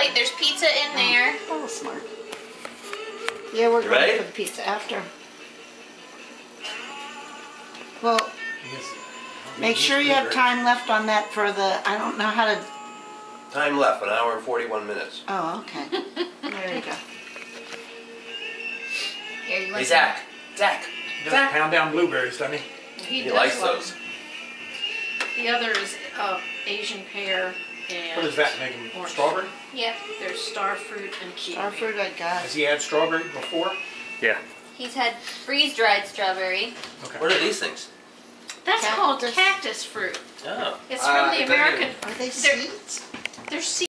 Wait, there's pizza in there. Oh, smart. Yeah, we're going for the pizza after. Well, make sure you have time left on that for the, I don't know how to... Time left, 1 hour and 41 minutes. Oh, okay. There you go. Here, you want Hey, Zach. Zach. He does pound down blueberries, doesn't he? He likes those. The other is Asian pear and... What does that make him? Orange. Strawberry? Yeah, there's star fruit and kiwi. Star fruit I got. Has he had strawberry before? Yeah. He's had freeze-dried strawberry. Okay. What are these things? That's called Cactus. cactus fruit. Oh. It's from the American... Are they seeds? They're seeds.